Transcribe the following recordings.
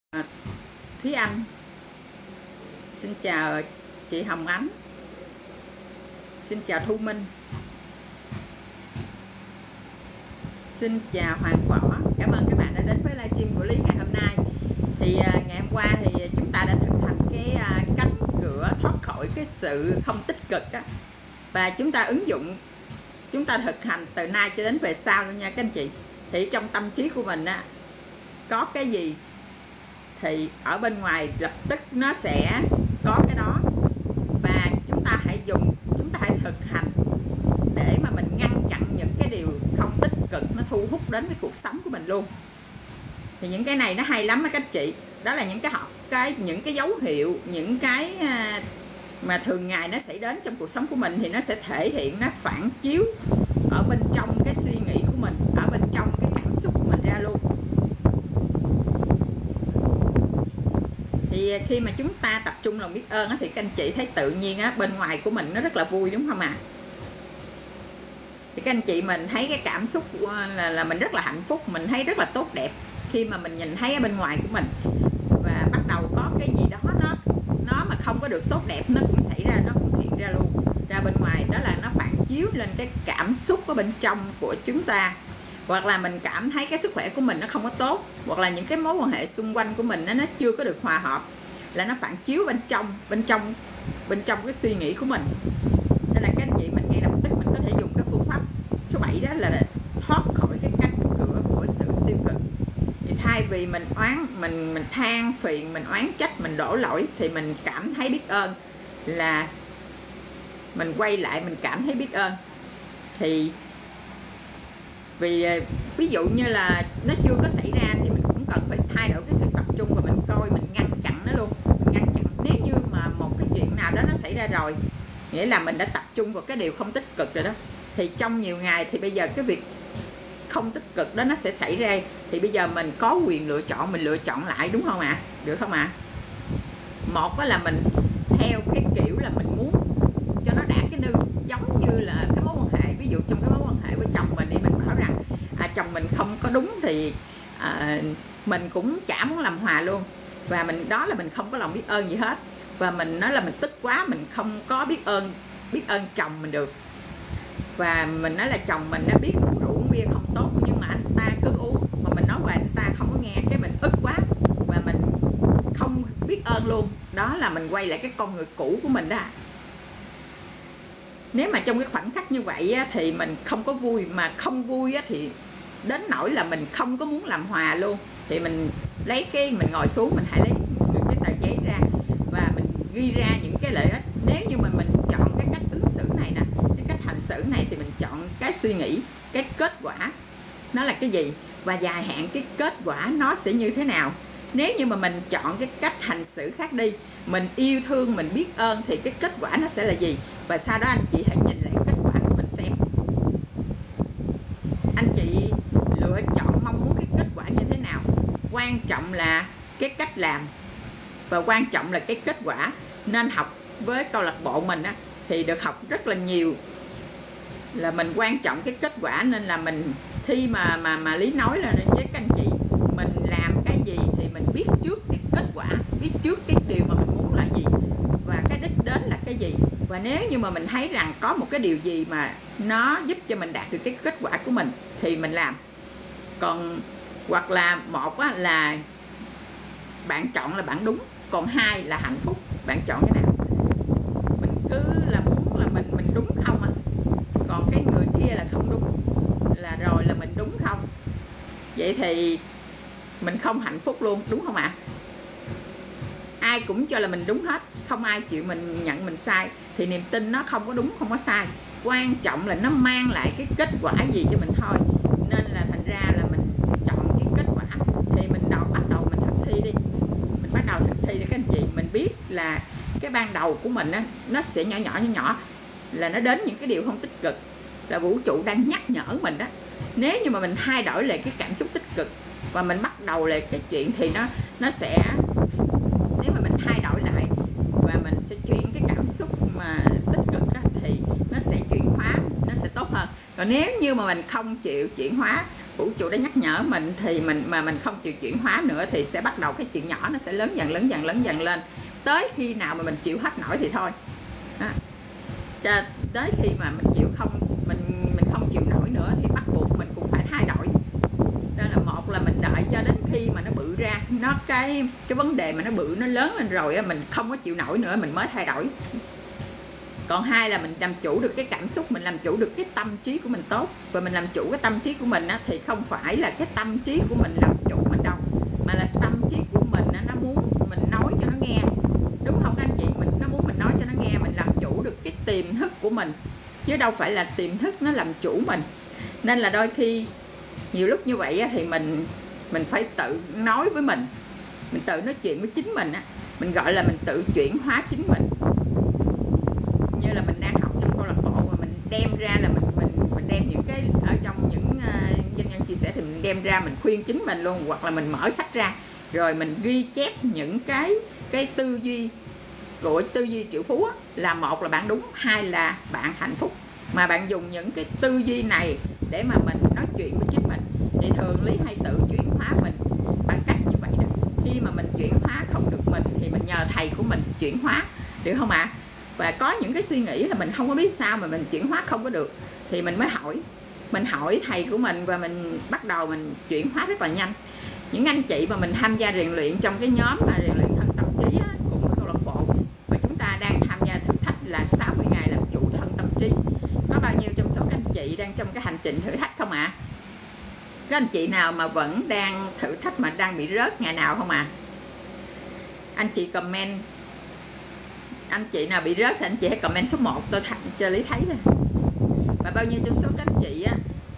Thúy Anh. Xin chào chị Hồng Ánh. Xin chào Thu Minh. Xin chào Hoàng Võ. Cảm ơn các bạn đã đến với livestream của Lý ngày hôm nay. Thì ngày hôm qua thì chúng ta đã thực hành cái cánh cửa thoát khỏi cái sự không tích cực đó. Và chúng ta ứng dụng, chúng ta thực hành từ nay cho đến về sau luôn nha các anh chị. Thì trong tâm trí của mình á, có cái gì thì ở bên ngoài lập tức nó sẽ có cái đó. Và chúng ta hãy thực hành để mà mình ngăn chặn những cái điều không tích cực nó thu hút đến với cuộc sống của mình luôn. Thì những cái này nó hay lắm các anh chị. Đó là những những cái dấu hiệu, những cái mà thường ngày nó xảy đến trong cuộc sống của mình, thì nó sẽ thể hiện, nó phản chiếu ở bên trong cái suy nghĩ của mình, ở bên trong cái cảm xúc của mình ra luôn. Thì khi mà chúng ta tập trung lòng biết ơn thì các anh chị thấy tự nhiên bên ngoài của mình nó rất là vui, đúng không ạ? Thì các anh chị mình thấy cái cảm xúc là mình rất là hạnh phúc, mình thấy rất là tốt đẹp khi mà mình nhìn thấy ở bên ngoài của mình. Và bắt đầu có cái gì đó nó mà không có được tốt đẹp nó cũng xảy ra, nó cũng hiện ra luôn ra bên ngoài. Đó là nó phản chiếu lên cái cảm xúc ở bên trong của chúng ta. Hoặc là mình cảm thấy cái sức khỏe của mình nó không có tốt, hoặc là những cái mối quan hệ xung quanh của mình nó chưa có được hòa hợp, là nó phản chiếu bên trong cái suy nghĩ của mình. Nên là các anh chị mình ngay lập tức mình có thể dùng cái phương pháp số 7 đó là thoát khỏi cái cánh cửa của sự tiêu cực. Thì thay vì mình than phiền, mình oán trách, mình đổ lỗi, thì mình cảm thấy biết ơn, là mình quay lại mình cảm thấy biết ơn. Thì vì ví dụ như là nó chưa có xảy ra thì mình cũng cần phải thay đổi cái sự tập trung, và mình coi, mình ngăn chặn nó luôn. Mình ngăn chặn nếu như mà một cái chuyện nào đó nó xảy ra rồi, nghĩa là mình đã tập trung vào cái điều không tích cực rồi đó, thì trong nhiều ngày thì bây giờ cái việc không tích cực đó nó sẽ xảy ra. Thì bây giờ mình có quyền lựa chọn, mình lựa chọn lại, đúng không ạ? Được không ạ? Một đó là mình theo cái kiểu là mình muốn cho nó đạt cái nương, giống như là cái mối quan hệ. Ví dụ trong cái mối quan hệ với chồng mình thì mình bảo rằng chồng mình không có đúng thì mình cũng chả muốn làm hòa luôn. Và đó là mình không có lòng biết ơn gì hết. Và mình nói là mình tức quá, mình không có biết ơn chồng mình được. Và mình nói là chồng mình đã biết rượu uống bia không tốt, nhưng mà anh ta cứ uống, mà mình nói về anh ta không có nghe, cái mình ức quá và mình không biết ơn luôn. Đó là mình quay lại cái con người cũ của mình đó. Nếu mà trong cái khoảnh khắc như vậy thì mình không có vui, mà không vui thì đến nỗi là mình không có muốn làm hòa luôn. Thì mình mình ngồi xuống, mình hãy lấy cái tờ giấy ra và mình ghi ra những cái lợi ích. Nếu như mà mình chọn cái cách ứng xử này nè, cái cách hành xử này, thì mình chọn cái suy nghĩ, cái kết quả nó là cái gì, và dài hạn cái kết quả nó sẽ như thế nào. Nếu như mà mình chọn cái cách hành xử khác đi, mình yêu thương, mình biết ơn, thì cái kết quả nó sẽ là gì. Và sau đó anh chị hãy nhìn lại kết quả của mình xem anh chị lựa chọn mong muốn cái kết quả như thế nào. Quan trọng là cái cách làm, và quan trọng là cái kết quả. Nên học với câu lạc bộ mình thì được học rất là nhiều, là mình quan trọng cái kết quả. Nên là mình khi mà Lý nói là với các anh chị, mình làm cái gì thì mình biết trước cái kết quả, biết trước cái điều mà mình muốn là gì và cái đích đến là cái gì. Và nếu như mà mình thấy rằng có một cái điều gì mà nó giúp cho mình đạt được cái kết quả của mình thì mình làm. Còn hoặc là một là bạn chọn là bạn đúng, còn hai là hạnh phúc. Bạn chọn cái nào? Mình cứ là muốn là mình đúng không còn cái người kia là không đúng, là rồi là mình đúng không, vậy thì mình không hạnh phúc luôn, đúng không ạ? Ai cũng cho là mình đúng hết, không ai chịu mình nhận mình sai, thì niềm tin nó không có đúng, không có sai. Quan trọng là nó mang lại cái kết quả gì cho mình thôi. Nên là thành ra là mình chọn cái kết quả. Thì mình bắt đầu mình thực thi đi. Mình bắt đầu thực thi để các anh chị mình biết là cái ban đầu của mình nó sẽ nhỏ, là nó đến những cái điều không tích cực, là vũ trụ đang nhắc nhở mình đó. Nếu như mà mình thay đổi lại cái cảm xúc tích cực và mình bắt đầu lại cái chuyện, thì nó sẽ, nếu mà mình thay đổi lại và mình sẽ chuyển cái cảm xúc mà tích cực thì nó sẽ chuyển hóa, nó sẽ tốt hơn. Còn nếu như mà mình không chịu chuyển hóa vũ trụ đã nhắc nhở mình thì mình không chịu chuyển hóa nữa thì sẽ bắt đầu cái chuyện nhỏ nó sẽ lớn dần lên, tới khi nào mà mình chịu hết nổi thì thôi. Đó. Tới khi mà mình chịu mình không chịu nổi nữa thì bắt buộc mình cũng phải thay đổi. Đó là một là mình đợi cho đến khi mà nó bự ra, cái vấn đề mà nó bự nó lớn lên rồi mình không có chịu nổi nữa mình mới thay đổi. Còn hai là mình làm chủ được cái cảm xúc, mình làm chủ được cái tâm trí của mình tốt. Và mình làm chủ cái tâm trí của mình thì không phải là cái tâm trí của mình làm chủ mình đâu, mà là tâm trí của mình nó muốn mình nói cho nó nghe. Đúng không anh chị? Nó muốn mình nói cho nó nghe, mình làm chủ được cái tiềm thức của mình, chứ đâu phải là tiềm thức nó làm chủ mình. Nên là đôi khi nhiều lúc như vậy thì mình phải tự nói với mình tự nói chuyện với chính mình mình gọi là mình tự chuyển hóa chính mình. Như là mình đang học trong câu lạc bộ mà mình đem ra là mình đem những cái ở trong những doanh nhân chia sẻ thì mình đem ra mình khuyên chính mình luôn, hoặc là mình mở sách ra rồi mình ghi chép những cái tư duy của tư duy triệu phú là một là bạn đúng, hai là bạn hạnh phúc. Mà bạn dùng những cái tư duy này để mà mình nói chuyện với chính mình thì thường Lý hay tự chuyển hóa mình bằng cách như vậy đó. Khi mà mình chuyển hóa không được mình thì mình nhờ thầy của mình chuyển hóa, được không ạ? Và có những cái suy nghĩ là mình không có biết sao mà mình chuyển hóa không có được thì mình mới hỏi thầy của mình, và mình bắt đầu mình chuyển hóa rất là nhanh. Những anh chị mà mình tham gia rèn luyện trong cái nhóm mà rèn luyện thân tâm trí cùng với câu lạc bộ, và chúng ta đang tham gia thử thách là 60 ngày làm chủ thân tâm trí. Có bao nhiêu trong số các anh chị đang trong cái hành trình thử thách không ạ? Các anh chị nào mà vẫn đang thử thách mà đang bị rớt ngày nào không ạ? Anh chị comment. Anh chị nào bị rớt thì anh chị hãy comment số 1 tôi cho Lý thấy nè. Và bao nhiêu trong số các anh chị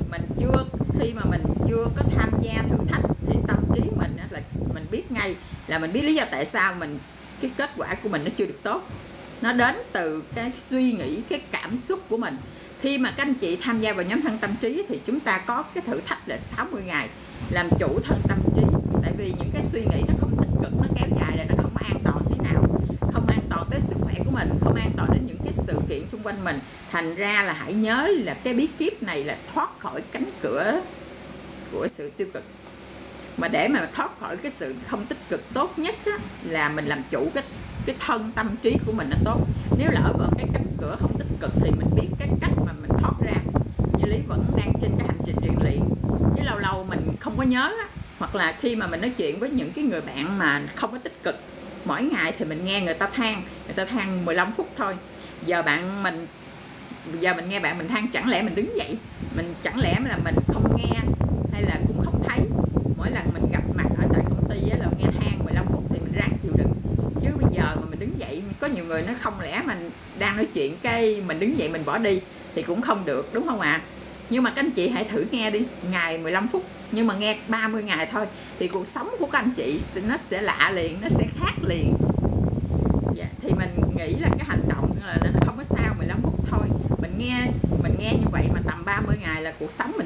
khi mà mình chưa có tham gia thử thách thì tâm trí mình là mình biết ngay, là mình biết lý do tại sao cái kết quả của mình nó chưa được tốt. Nó đến từ cái suy nghĩ, cái cảm xúc của mình. Khi mà các anh chị tham gia vào nhóm thân tâm trí thì chúng ta có cái thử thách là 60 ngày làm chủ thân tâm trí. Tại vì những cái suy nghĩ nó không tích cực, nó kéo dài là nó không an toàn tí nào, không an toàn tới sức khỏe của mình, không an toàn đến những cái sự kiện xung quanh mình. Thành ra là hãy nhớ là cái bí kíp này là thoát khỏi cánh cửa của sự tiêu cực. Mà để mà thoát khỏi cái sự không tích cực, tốt nhất là mình làm chủ cái thân tâm trí của mình nó tốt. Nếu lỡ vào cái cánh cửa không tích cực thì mình biết cái cách mà mình thoát ra. Như Lý vẫn đang trên cái hành trình rèn luyện, chứ lâu lâu mình không có nhớ hoặc là khi mà mình nói chuyện với những cái người bạn mà không có tích cực, mỗi ngày thì mình nghe người ta than 15 phút thôi. Giờ mình nghe bạn mình than, chẳng lẽ mình đứng dậy, chẳng lẽ là mình không nghe hay là cũng không thấy. Mỗi lần mình gặp mặt ở tại công ty là nghe than 15 phút thì mình ráng chịu đựng. Chứ bây giờ mà mình đứng dậy, có nhiều người nó không lẽ mình đang nói chuyện cái mình đứng dậy mình bỏ đi thì cũng không được, đúng không ạ? Nhưng mà các anh chị hãy thử nghe đi, ngày 15 phút nhưng mà nghe 30 ngày thôi thì cuộc sống của các anh chị nó sẽ lạ liền, nó sẽ khác liền. Thì mình nghĩ là cái hành động là nó không có sao, 15 phút thôi. Mình nghe như vậy mà tầm 30 ngày là cuộc sống mình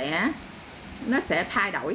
nó sẽ thay đổi.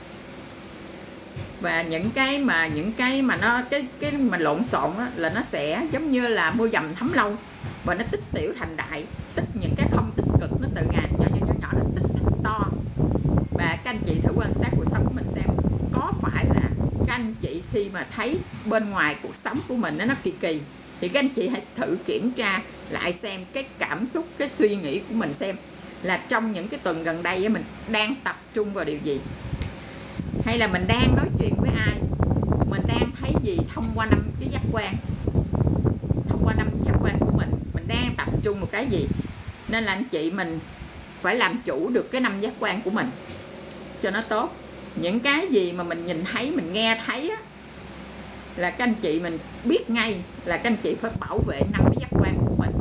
Và những cái mà nó cái mà lộn xộn là nó sẽ giống như là mưa dầm thấm lâu, và nó tích tiểu thành đại, tích những cái không tích cực nó từ ngày nhỏ nó tích thành to. Và các anh chị thử quan sát cuộc sống của mình xem, có phải là các anh chị khi mà thấy bên ngoài cuộc sống của mình nó kỳ kỳ thì các anh chị hãy thử kiểm tra lại xem cái cảm xúc, cái suy nghĩ của mình, xem là trong những cái tuần gần đây mình đang tập trung vào điều gì, hay là mình đang nói chuyện với ai, mình đang thấy gì thông qua 5 cái giác quan, của mình đang tập trung một cái gì. Nên là anh chị mình phải làm chủ được cái 5 giác quan của mình cho nó tốt. Những cái gì mà mình nhìn thấy, mình nghe thấy là các anh chị mình biết ngay là các anh chị phải bảo vệ 5 cái giác quan của mình.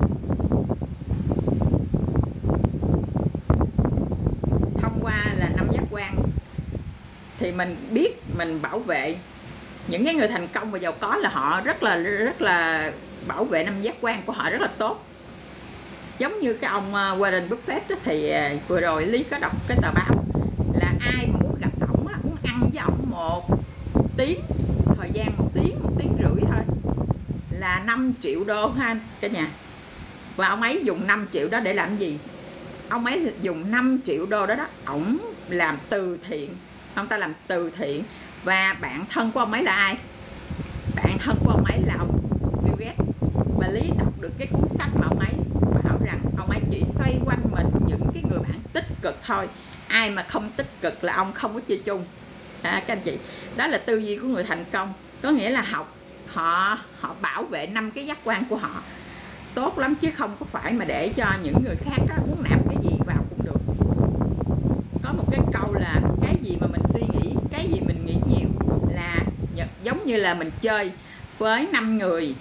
Thông qua là 5 giác quan thì mình biết mình bảo vệ. Những cái người thành công và giàu có là họ rất là bảo vệ 5 giác quan của họ rất là tốt. Giống như cái ông Warren Buffett thì vừa rồi Lý có đọc cái tờ báo là ai mà muốn gặp ổng, muốn ăn với ổng 1 tiếng, thời gian 1 tiếng rưỡi thôi là 5 triệu đô ha cả nhà. Và ông ấy dùng 5 triệu đó để làm gì? Ông ấy dùng 5 triệu đô đó ổng làm từ thiện, ông ta làm từ thiện. Và bạn thân của ông ấy là ai? Bạn thân của ông ấy là ông Bill Gates. Và Lý đọc được cái cuốn sách mà ông ấy bảo rằng ông ấy chỉ xoay quanh mình những cái người bạn tích cực thôi, ai mà không tích cực là ông không có chơi chung. Các anh chị, đó là tư duy của người thành công. Có nghĩa là họ bảo vệ 5 cái giác quan của họ tốt lắm, chứ không có phải mà để cho những người khác đó, muốn nạp cái gì vào cũng được. Có một cái câu là cái gì mà mình suy nghĩ, cái gì mình nghĩ nhiều, là giống như là mình chơi với 5 người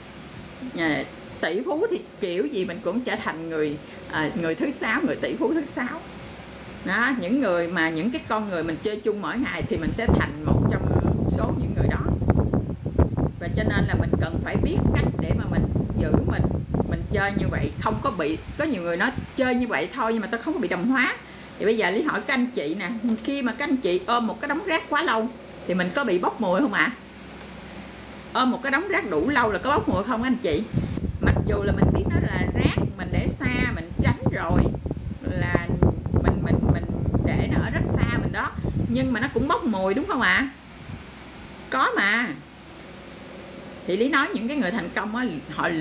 tỷ phú thì kiểu gì mình cũng trở thành người thứ 6, người tỷ phú thứ 6 đó. Những cái con người mình chơi chung mỗi ngày thì mình sẽ thành một trong số những người đó. Và cho nên là mình cần phải biết cách để mà mình giữ mình chơi như vậy, không có bị, có nhiều người nói chơi như vậy thôi nhưng mà tôi không có bị đồng hóa. Thì bây giờ Lý hỏi các anh chị nè, khi mà các anh chị ôm một cái đống rác quá lâu thì mình có bị bốc mùi không ạ? Ôm một cái đống rác đủ lâu là có bốc mùi không anh chị? Mặc dù là mình biết nó là rác, mình để xa, mình tránh rồi, là mình để nó ở rất xa mình đó, nhưng mà nó cũng bốc mùi đúng không ạ? Có mà. Thì Lý nói những cái người thành công á,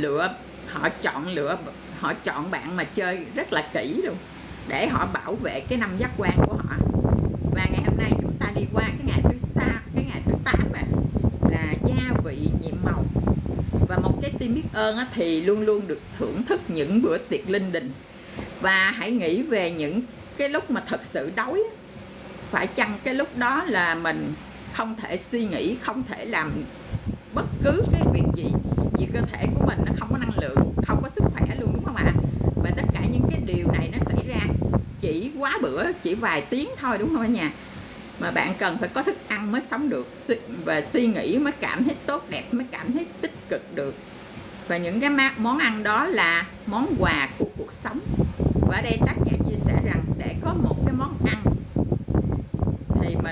họ chọn bạn mà chơi rất là kỹ luôn, để họ bảo vệ cái 5 giác quan của họ. Và ngày hôm nay chúng ta đi qua cái ngày thứ 8 là gia vị nhiệm màu. Và một trái tim biết ơn á, thì luôn luôn được thưởng thức những bữa tiệc linh đình. Và hãy nghĩ về những cái lúc mà thật sự đói, phải chăng cái lúc đó là mình không thể suy nghĩ, không thể làm bất cứ cái việc gì, vì cơ thể của mình nó không có năng lượng, không có sức khỏe luôn, đúng không ạ? Và tất cả những cái điều này nó xảy ra chỉ quá bữa, chỉ vài tiếng thôi, đúng không cả nhà? Mà bạn cần phải có thức ăn mới sống được, và suy nghĩ mới cảm thấy tốt đẹp, mới cảm thấy tích cực được. Và những cái món ăn đó là món quà của cuộc sống. Và ở đây tác giả chia sẻ rằng để có một cái món ăn thì mình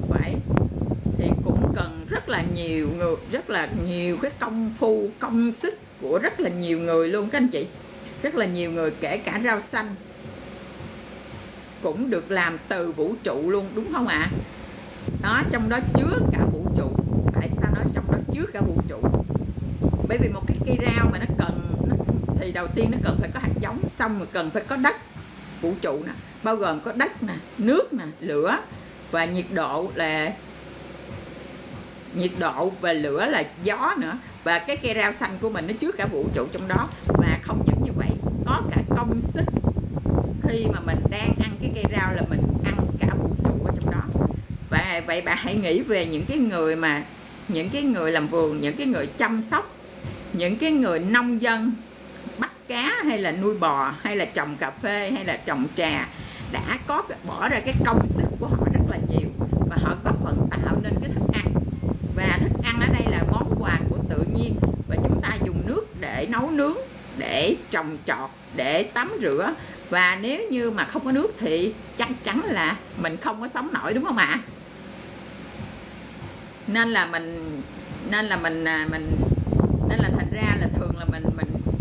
cũng cần rất là nhiều cái công phu, công sức của rất là nhiều người luôn các anh chị. Rất là nhiều người, kể cả rau xanh cũng được làm từ vũ trụ luôn, đúng không ạ? Đó, trong đó chứa cả vũ trụ. Tại sao nói trong đó chứa cả vũ trụ? Bởi vì một cái cây rau mà thì đầu tiên nó cần phải có hạt giống, xong rồi cần phải có đất. Vũ trụ nè, bao gồm có đất nè, nước nè, lửa, và nhiệt độ và lửa là gió nữa. Và cái cây rau xanh của mình nó chứa cả vũ trụ trong đó. Và không những như vậy, có cả công sức. Khi mà mình đang ăn cái cây rau là mình ăn cả vũ trụ ở trong đó. Và vậy bạn hãy nghĩ về những cái người làm vườn, những cái người chăm sóc, những cái người nông dân bắt cá, hay là nuôi bò, hay là trồng cà phê, hay là trồng trà, đã có bỏ ra cái công sức của họ rất là nhiều, và họ góp phần tạo nên cái thức ăn. Và thức ăn ở đây là món quà của tự nhiên, và chúng ta dùng nước để nấu nướng, để trồng trọt, để tắm rửa. Và nếu như mà không có nước thì chắc chắn là mình không có sống nổi, đúng không ạ? Nên là thành ra là thường là mình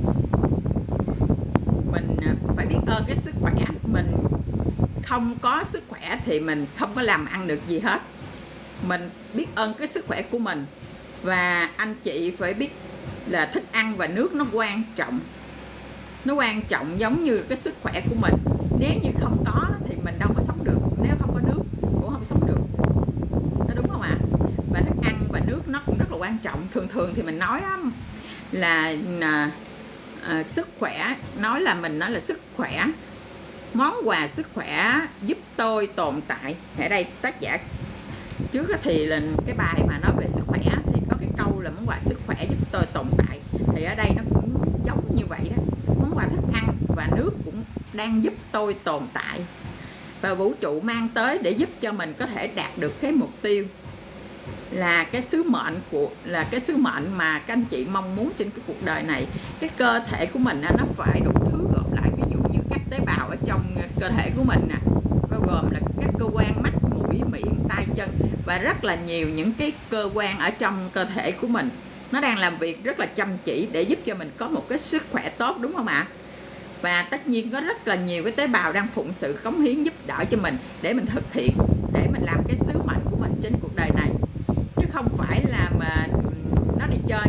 phải biết ơn cái sức khỏe. Mình không có sức khỏe thì mình không có làm ăn được gì hết. Mình biết ơn cái sức khỏe của mình. Và anh chị phải biết là thức ăn và nước nó quan trọng. Nó quan trọng giống như cái sức khỏe của mình. Nếu như không có thì mình đâu có sống được. Nếu không có nước cũng không sống được. Đó, đúng không ạ? Và thức ăn và nước nó cũng rất là quan trọng. Thường thì mình nói là sức khỏe, nói là sức khỏe, món quà sức khỏe giúp tôi tồn tại. Ở đây tác giả trước thì là cái bài mà nói về sức khỏe thì có cái câu là món quà sức khỏe giúp tôi tồn tại. Thì ở đây nó cũng giống như vậy đó. Món quà thức ăn và nước cũng đang giúp tôi tồn tại. Và vũ trụ mang tới để giúp cho mình có thể đạt được cái mục tiêu, là cái sứ mệnh mà các anh chị mong muốn trên cái cuộc đời này. Cái cơ thể của mình nó phải đủ thứ gộp lại, ví dụ như các tế bào ở trong cơ thể của mình nè, bao gồm là các cơ quan mắt, mũi, miệng, tay, chân, và rất là nhiều những cái cơ quan ở trong cơ thể của mình nó đang làm việc rất là chăm chỉ để giúp cho mình có một cái sức khỏe tốt, đúng không ạ? và tất nhiên có rất là nhiều cái tế bào đang phụng sự cống hiến giúp đỡ cho mình để mình thực hiện, để mình làm cái sứ mệnh của mình trên cuộc đời này, chứ không phải là mà nó đi chơi.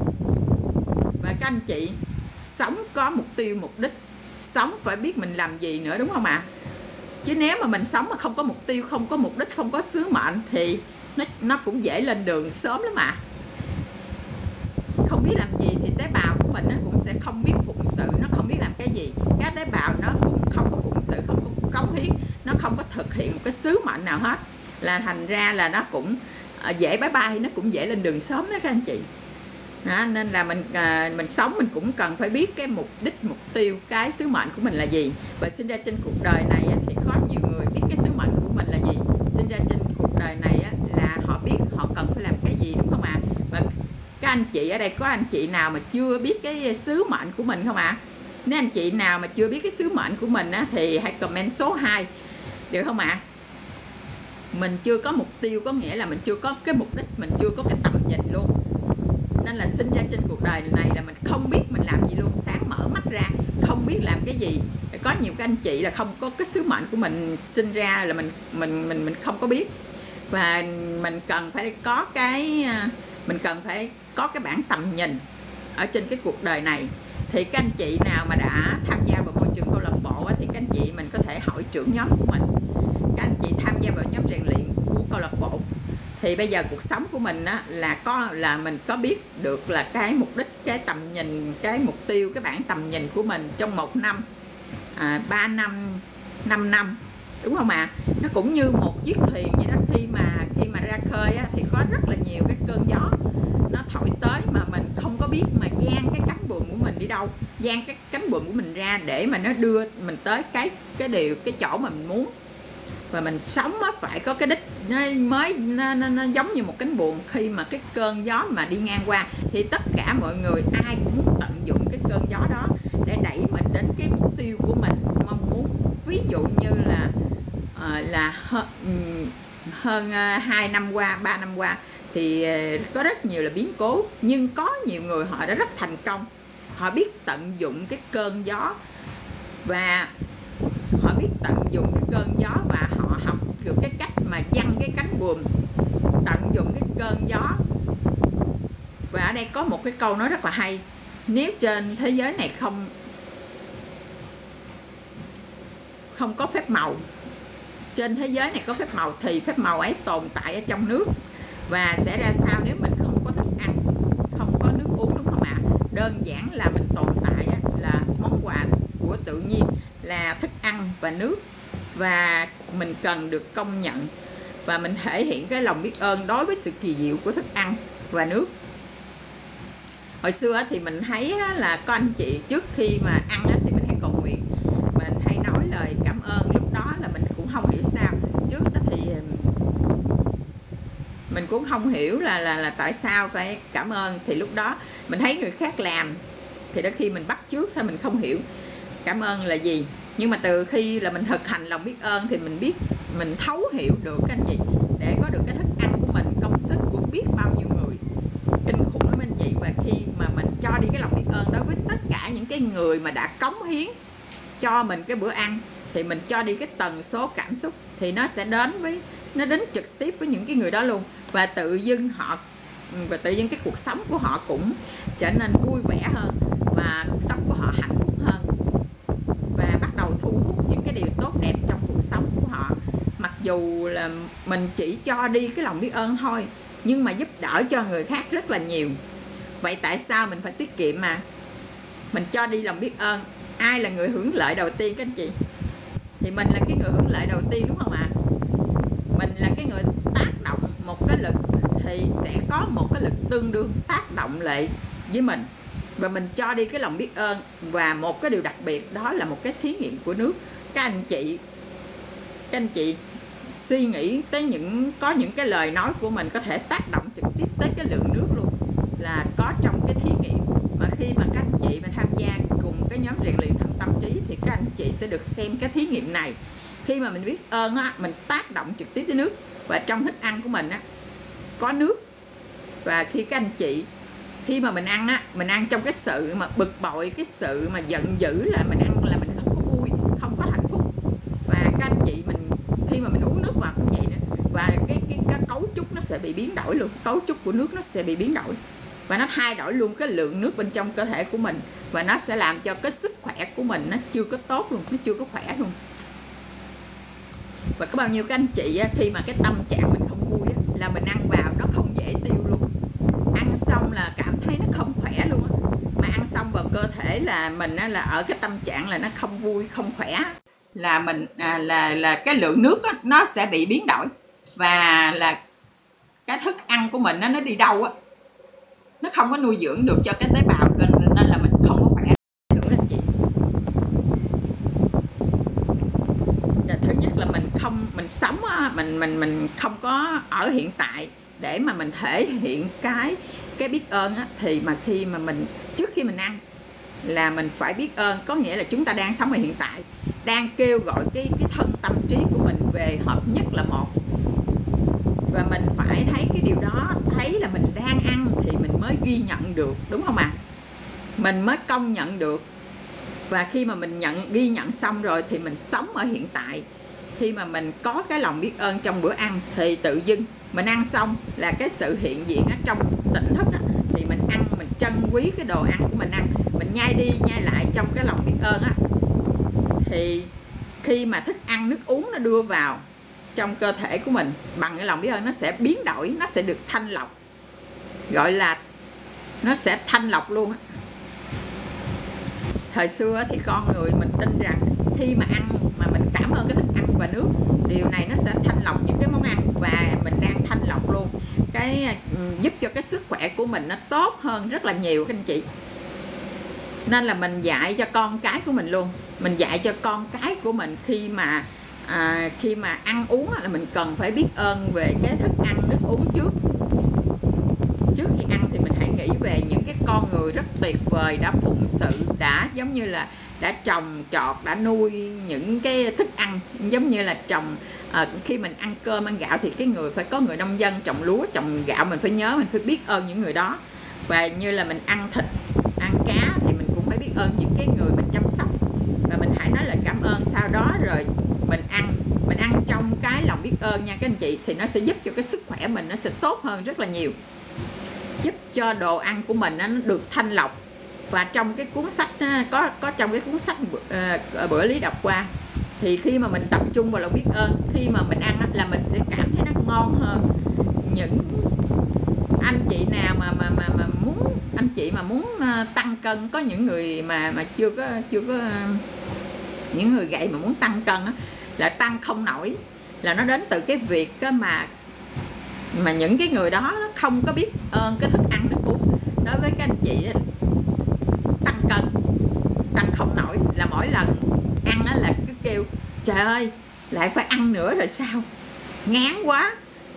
Và các anh chị, sống có mục tiêu mục đích, sống phải biết mình làm gì nữa, đúng không ạ? Chứ nếu mà mình sống mà không có mục tiêu, không có mục đích, không có sứ mệnh thì nó cũng dễ lên đường sớm lắm mà. Không biết làm gì thì tế bào của mình nó cũng sẽ không biết phụng sự, nó không biết làm cái gì. Các tế bào nó cũng không có phụng sự, không có cống hiến, nó không có thực hiện một cái sứ mệnh nào hết, là thành ra là nó cũng dễ bye bye, nó cũng dễ lên đường sớm đó các anh chị. Đó, nên là mình sống mình cũng cần phải biết cái mục đích, mục tiêu, cái sứ mệnh của mình là gì. Và sinh ra trên cuộc đời này thì có nhiều người biết cái sứ mệnh của mình là gì. Sinh ra trên cuộc đời này là họ biết họ cần phải làm cái gì, đúng không ạ? Và các anh chị ở đây có anh chị nào mà chưa biết cái sứ mệnh của mình không ạ? Nếu anh chị nào mà chưa biết cái sứ mệnh của mình thì hãy comment số 2 được không ạ? Mình chưa có mục tiêu có nghĩa là mình chưa có cái mục đích, mình chưa có cái tầm nhìn luôn. Nên là sinh ra trên cuộc đời này là mình không biết mình làm gì luôn. Sáng mở mắt ra không biết làm cái gì. Có nhiều các anh chị là không có cái sứ mệnh của mình, sinh ra là mình không có biết. Và mình cần phải có cái bản tầm nhìn ở trên cái cuộc đời này. Thì các anh chị nào mà đã tham gia vào môi trường câu lạc bộ thì các anh chị mình có thể hỏi trưởng nhóm của mình. Các anh chị tham gia vào nhóm rèn luyện của câu lạc bộ thì bây giờ cuộc sống của mình là mình có biết được là cái mục đích, cái tầm nhìn, cái mục tiêu, cái bản tầm nhìn của mình trong 1 năm, 3 năm, 5 năm, đúng không ạ? Nó cũng như một chiếc thuyền vậy đó, khi mà ra khơi thì có rất là nhiều cái cơn gió nó thổi tới mà mình không có biết mà dang cái cánh buồm của mình đi đâu, dang cái cánh buồm của mình ra để mà nó đưa mình tới cái chỗ mà mình muốn. Và mình sống phải có cái đích, nó giống như một cánh buồm. Khi mà cái cơn gió mà đi ngang qua thì tất cả mọi người ai cũng muốn tận dụng cái cơn gió đó để đẩy mình đến cái mục tiêu của mình mong muốn. Ví dụ như là hơn 2 năm qua, 3 năm qua thì có rất nhiều là biến cố, nhưng có nhiều người họ đã rất thành công. Họ biết tận dụng cái cơn gió, và họ biết tận dụng cái cơn gió, và họ học được cái cách mà giăng cái cánh buồm, tận dụng cái cơn gió. Và ở đây có một cái câu nói rất là hay: nếu trên thế giới này không có phép màu, trên thế giới này có phép màu thì phép màu ấy tồn tại ở trong nước. Và sẽ ra sao nếu mình không có thức ăn, không có nước uống, đúng không ạ? Đơn giản là mình tồn tại là món quà của tự nhiên, là thức ăn và nước, và mình cần được công nhận, và mình thể hiện cái lòng biết ơn đối với sự kỳ diệu của thức ăn và nước. Hồi xưa thì mình thấy là có anh chị trước khi mà ăn thì mình hay cầu nguyện, mình hay nói lời cảm ơn. Lúc đó là mình cũng không hiểu sao, trước đó thì mình cũng không hiểu là tại sao phải cảm ơn. Thì lúc đó mình thấy người khác làm thì đôi khi mình bắt chước thôi, mình không hiểu cảm ơn là gì. Nhưng mà từ khi là mình thực hành lòng biết ơn thì mình biết, mình thấu hiểu được các anh chị, để có được cái thức ăn của mình, công sức của biết bao nhiêu người, kinh khủng lắm anh chị. Và khi mà mình cho đi cái lòng biết ơn đối với tất cả những cái người mà đã cống hiến cho mình cái bữa ăn, thì mình cho đi cái tần số cảm xúc thì nó sẽ đến trực tiếp với những cái người đó luôn. Và tự dưng cái cuộc sống của họ cũng trở nên vui vẻ hơn, và cuộc sống của họ hạnh phúc hơn, và bắt đầu thu hút những cái điều tốt đẹp trong cuộc sống của họ. Mặc dù là mình chỉ cho đi cái lòng biết ơn thôi, nhưng mà giúp đỡ cho người khác rất là nhiều. Vậy tại sao mình phải tiết kiệm mà mình cho đi lòng biết ơn? Ai là người hưởng lợi đầu tiên các anh chị? Thì mình là cái người hưởng lợi đầu tiên, đúng không ạ? Mình là cái người tác động một cái lực thì sẽ có một cái lực tương đương tác động lại với mình. Và mình cho đi cái lòng biết ơn. Và một cái điều đặc biệt đó là một cái thí nghiệm của nước. Các anh chị suy nghĩ tới có những cái lời nói của mình có thể tác động trực tiếp tới cái lượng nước luôn, là có trong cái thí nghiệm. Mà khi mà các anh chị mà tham gia cùng cái nhóm rèn luyện thân tâm trí thì các anh chị sẽ được xem cái thí nghiệm này. Khi mà mình biết ơn mình tác động trực tiếp tới nước, và trong thức ăn của mình có nước. Và khi các anh chị khi mà mình ăn á, mình ăn trong cái sự mà bực bội, cái sự mà giận dữ là mình ăn là mình không có vui, không có hạnh phúc. Và các anh chị mình khi mà mình uống nước vào cũng vậy nữa, và cái cấu trúc nó sẽ bị biến đổi luôn, cấu trúc của nước nó sẽ bị biến đổi và nó thay đổi luôn cái lượng nước bên trong cơ thể của mình, và nó sẽ làm cho cái sức khỏe của mình nó chưa có tốt luôn, nó chưa có khỏe luôn. Và có bao nhiêu các anh chị á, khi mà cái tâm trạng mình không vui á, là mình ăn vào nó không dễ tiêu luôn, ăn xong là cảm thấy nó không khỏe luôn á. Mà ăn xong vào cơ thể là mình á, là ở cái tâm trạng là nó không vui, không khỏe, là mình là cái lượng nước á, nó sẽ bị biến đổi, và là cái thức ăn của mình á, nó đi đâu á, nó không có nuôi dưỡng được cho cái tế bào, nên là mình không có khỏe được anh chị. Và thứ nhất là mình sống á, mình không có ở hiện tại để mà mình thể hiện cái biết ơn á, thì mà khi mà mình trước khi mình ăn là mình phải biết ơn, có nghĩa là chúng ta đang sống ở hiện tại, đang kêu gọi cái thân tâm trí của mình về hợp nhất là một, và mình phải thấy cái điều đó, thấy là mình đang ăn thì mình mới ghi nhận được, đúng không ạ? Mình mới công nhận được. Và khi mà mình ghi nhận xong rồi thì mình sống ở hiện tại. Khi mà mình có cái lòng biết ơn trong bữa ăn thì tự dưng mình ăn xong là cái sự hiện diện ở trong tỉnh thức á, thì mình ăn, mình trân quý cái đồ ăn của mình ăn, mình nhai đi nhai lại trong cái lòng biết ơn á, thì khi mà thức ăn nước uống nó đưa vào trong cơ thể của mình bằng cái lòng biết ơn, nó sẽ biến đổi, nó sẽ được thanh lọc, gọi là nó sẽ thanh lọc luôn á. Thời xưa thì con người mình tin rằng khi mà ăn mà mình cảm ơn cái thức ăn và nước, điều này nó sẽ thanh lọc những cái món ăn, và mình đang thanh lọc luôn cái giúp cho cái sức khỏe của mình nó tốt hơn rất là nhiều các anh chị. Nên là mình dạy cho con cái của mình luôn, mình dạy cho con cái của mình khi mà ăn uống là mình cần phải biết ơn về cái thức ăn nước uống trước. Trước khi ăn thì mình hãy nghĩ về những cái con người rất tuyệt vời đã phụng sự, đã giống như là đã trồng trọt, đã nuôi những cái thức ăn, giống như là trồng khi mình ăn cơm ăn gạo thì cái người phải có người nông dân trồng lúa trồng gạo, mình phải nhớ, mình phải biết ơn những người đó. Và như là mình ăn thịt ăn cá thì mình cũng phải biết ơn những cái người mình chăm sóc, và mình hãy nói lời cảm ơn. Sau đó rồi mình ăn trong cái lòng biết ơn nha các anh chị, thì nó sẽ giúp cho cái sức khỏe mình nó sẽ tốt hơn rất là nhiều, giúp cho đồ ăn của mình nó được thanh lọc. Và trong cái cuốn sách có trong cái cuốn sách bữa Lý đọc qua, thì khi mà mình tập trung vào lòng biết ơn, khi mà mình ăn là mình sẽ cảm thấy nó ngon hơn. Những anh chị nào mà muốn, anh chị mà muốn tăng cân, có những người mà chưa có những người gầy mà muốn tăng cân á, là tăng không nổi, là nó đến từ cái việc mà những cái người đó không có biết ơn cái thức ăn nước uống. Đối với các anh chị tăng cân, tăng không nổi là mỗi lần ăn đó là cứ kêu trời ơi lại phải ăn nữa rồi sao, ngán quá.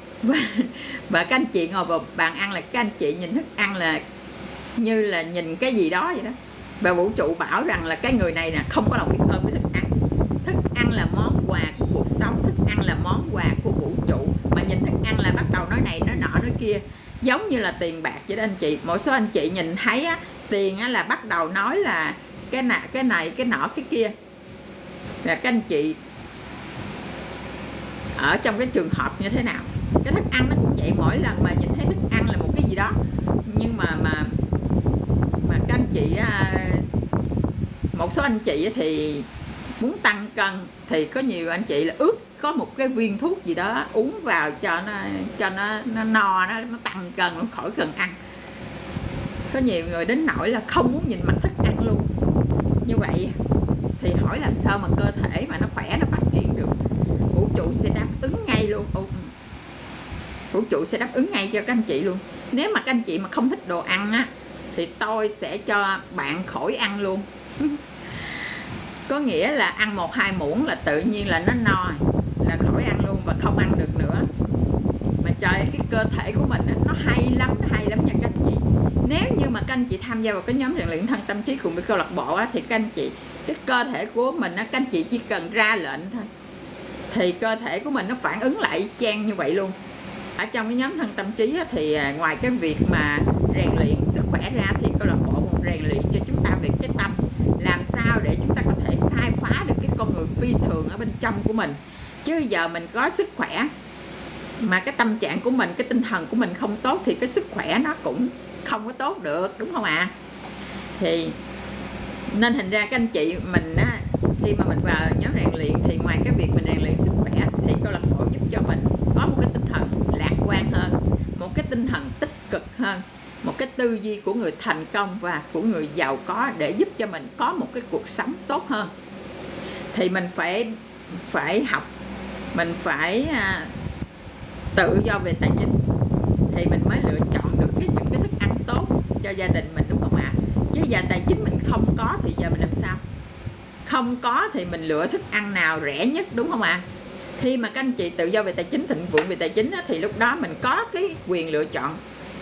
Và các anh chị ngồi vào bàn ăn là các anh chị nhìn thức ăn là như là nhìn cái gì đó vậy đó. Và vũ trụ bảo rằng là cái người này nè không có lòng biết ơn với thức ăn. Thức ăn là món quà của cuộc sống, thức ăn là món quà của vũ trụ, mà nhìn thức ăn là bắt đầu nói này nói nọ nói kia, giống như là tiền bạc vậy đó anh chị. Một số anh chị nhìn thấy á, tiền á, là bắt đầu nói là cái này cái nọ cái kia. Và các anh chị ở trong cái trường hợp như thế nào, cái thức ăn nó cũng vậy. Mỗi lần mà nhìn thấy thức ăn là một cái gì đó, nhưng mà các anh chị, một số anh chị thì muốn tăng cân thì có nhiều anh chị là ước có một cái viên thuốc gì đó uống vào cho nó no, nó tăng cân, nó khỏi cần ăn. Có nhiều người đến nỗi là không muốn nhìn mặt thức ăn luôn. Như vậy thì hỏi làm sao mà cơ thể mà nó khỏe, nó phát triển được. Vũ trụ sẽ đáp ứng ngay luôn, vũ trụ sẽ đáp ứng ngay cho các anh chị luôn. Nếu mà các anh chị mà không thích đồ ăn á, thì tôi sẽ cho bạn khỏi ăn luôn. Có nghĩa là ăn 1-2 muỗng là tự nhiên là nó no, là khỏi ăn luôn và không ăn được nữa. Mà trời, cái cơ thể của mình nó hay lắm nha các anh chị. Nếu như mà các anh chị tham gia vào cái nhóm rèn luyện thân tâm trí cùng với câu lạc bộ á, thì các anh chị, cái cơ thể của mình á, các anh chị chỉ cần ra lệnh thôi thì cơ thể của mình nó phản ứng lại chang như vậy luôn. Ở trong cái nhóm thân tâm trí á, thì ngoài cái việc mà rèn luyện sức khỏe ra thì câu lạc bộ còn rèn luyện cho chúng ta về cái tâm, làm sao để chúng ta có thể khai phá được cái con người phi thường ở bên trong của mình. Chứ giờ mình có sức khỏe mà cái tâm trạng của mình, cái tinh thần của mình không tốt thì cái sức khỏe nó cũng không có tốt được, đúng không ạ? Thì nên thành ra các anh chị mình á, khi mà mình vào nhóm rèn luyện thì ngoài cái việc mình rèn luyện sức khỏe thì câu lạc bộ giúp cho mình có một cái tinh thần lạc quan hơn, một cái tinh thần tích cực hơn, một cái tư duy của người thành công và của người giàu có, để giúp cho mình có một cái cuộc sống tốt hơn. Thì mình phải học, mình phải tự do về tài chính thì mình mới lựa chọn được những cái thức ăn tốt cho gia đình mình, đúng không ạ? Chứ giờ tài chính mình không có thì giờ mình làm sao? Không có thì mình lựa thức ăn nào rẻ nhất, đúng không ạ? Khi mà các anh chị tự do về tài chính, thịnh vượng về tài chính thì lúc đó mình có cái quyền lựa chọn.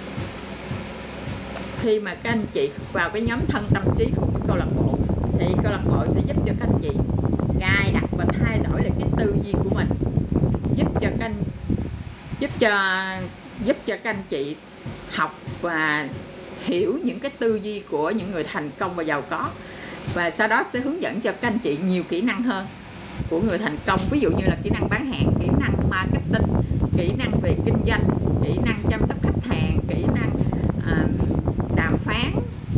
Khi mà các anh chị vào cái nhóm thân tâm trí của câu lạc bộ thì câu lạc bộ sẽ giúp cho các anh chị cài đặt và thay đổi lại cái tư duy của mình, giúp cho các anh chị học và hiểu những cái tư duy của những người thành công và giàu có, và sau đó sẽ hướng dẫn cho các anh chị nhiều kỹ năng hơn của người thành công. Ví dụ như là kỹ năng bán hàng, kỹ năng marketing, kỹ năng về kinh doanh, kỹ năng chăm sóc khách hàng, kỹ năng đàm phán,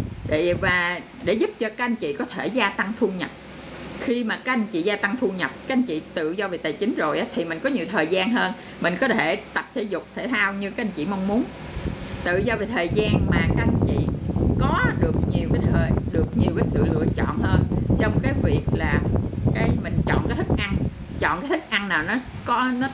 để giúp cho các anh chị có thể gia tăng thu nhập. Khi mà các anh chị gia tăng thu nhập, các anh chị tự do về tài chính rồi á, thì mình có nhiều thời gian hơn, mình có thể tập thể dục thể thao như các anh chị mong muốn. Tự do về thời gian mà các anh chị có được nhiều cái sự lựa chọn hơn trong cái việc là mình chọn cái thức ăn nào nó